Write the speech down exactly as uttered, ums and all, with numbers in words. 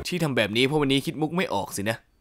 ที่ทำแบบนี้เพราะวันนี้คิดมุกไม่ออกสินะ